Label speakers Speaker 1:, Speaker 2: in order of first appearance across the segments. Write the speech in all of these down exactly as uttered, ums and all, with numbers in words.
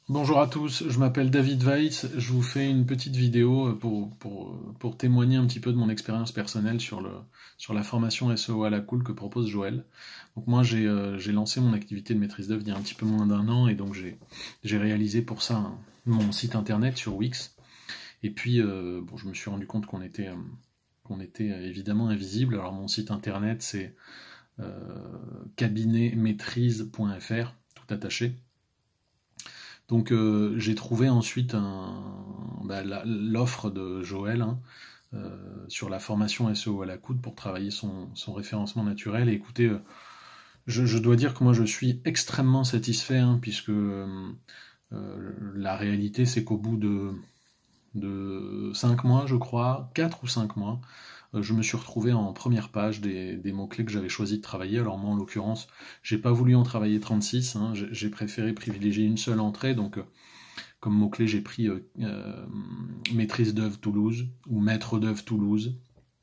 Speaker 1: Bonjour à tous, je m'appelle David Weiss, je vous fais une petite vidéo pour, pour, pour témoigner un petit peu de mon expérience personnelle sur, le, sur la formation S E O à la cool que propose Joël. Donc moi j'ai euh, j'ai lancé mon activité de maîtrise d'œuvre il y a un petit peu moins d'un an et donc j'ai j'ai réalisé pour ça un- mon site internet sur Wix. Et puis euh, bon, je me suis rendu compte qu'on était, euh, qu'on était euh, évidemment invisible. Alors mon site internet c'est euh, cabinet maîtrise point F R, tout attaché. Donc euh, j'ai trouvé ensuite un, bah, la- l'offre de Joël hein, euh, sur la formation S E O à la coude pour travailler son, son référencement naturel. Et écoutez, euh, je, je dois dire que moi je suis extrêmement satisfait hein, puisque euh, euh, la réalité c'est qu'au bout de, de cinq mois, je crois, quatre ou cinq mois, euh, je me suis retrouvé en première page des, des mots-clés que j'avais choisi de travailler. Alors moi en l'occurrence, j'ai pas voulu en travailler trente-six, hein, j'ai j'ai préféré privilégier une seule entrée, donc euh, comme mot-clé, j'ai pris euh, euh, maîtrise d'œuvre Toulouse ou maître d'œuvre Toulouse.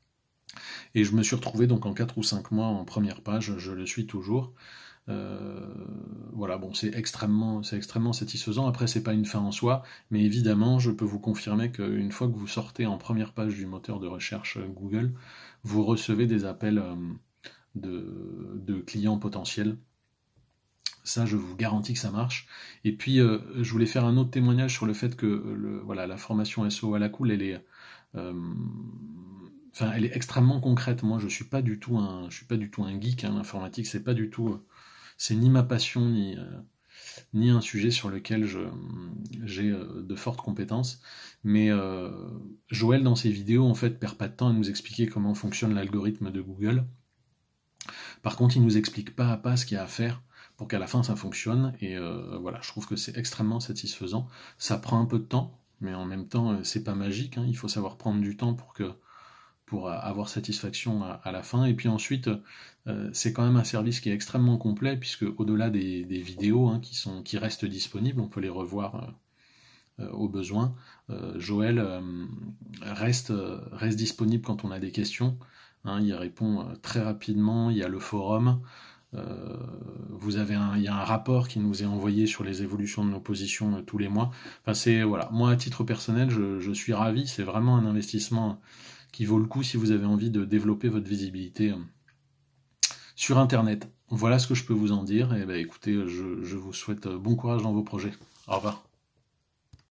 Speaker 1: Et je me suis retrouvé donc en quatre ou cinq mois en première page, je le suis toujours. Euh, voilà, bon, c'est extrêmement, c'est extrêmement satisfaisant. Après, c'est pas une fin en soi, mais évidemment, je peux vous confirmer qu'une fois que vous sortez en première page du moteur de recherche Google, vous recevez des appels euh, de, de clients potentiels. Ça, je vous garantis que ça marche. Et puis, euh, je voulais faire un autre témoignage sur le fait que le, voilà, la formation S E O à la cool, elle est, euh, enfin, elle est extrêmement concrète. Moi, je suis pas du tout un, je suis pas du tout un geek. Hein, l'informatique, c'est pas du tout, c'est ni ma passion ni euh, ni un sujet sur lequel je j'ai euh, de fortes compétences. Mais euh, Joël, dans ses vidéos, en fait, perd pas de temps à nous expliquer comment fonctionne l'algorithme de Google. Par contre, il nous explique pas à pas ce qu'il y a à faire pour qu'à la fin ça fonctionne. Et euh, voilà, je trouve que c'est extrêmement satisfaisant. Ça prend un peu de temps, mais en même temps, euh, c'est pas magique. Hein. Il faut savoir prendre du temps pour que pour avoir satisfaction à, à la fin. Et puis ensuite, euh, c'est quand même un service qui est extrêmement complet puisque au-delà des, des vidéos hein, qui sont qui restent disponibles, on peut les revoir euh, au besoin. Euh, Joël euh, reste reste disponible quand on a des questions. Hein, il répond euh, très rapidement. Il y a le forum. Euh, vous avez un, il y a un rapport qui nous est envoyé sur les évolutions de nos positions euh, tous les mois. Enfin, c'est voilà. Moi, à titre personnel, je, je suis ravi. C'est vraiment un investissement qui vaut le coup si vous avez envie de développer votre visibilité euh, sur Internet. Voilà ce que je peux vous en dire. Et ben, écoutez, je, je vous souhaite euh, bon courage dans vos projets. Au revoir.